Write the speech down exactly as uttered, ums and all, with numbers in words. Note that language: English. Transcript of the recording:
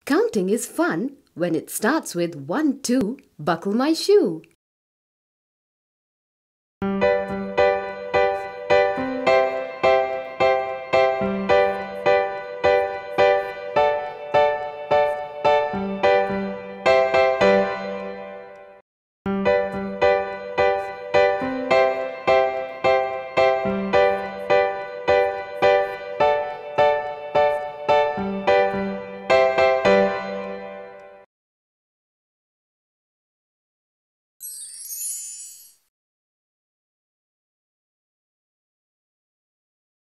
Counting is fun when it starts with one, two, buckle my shoe.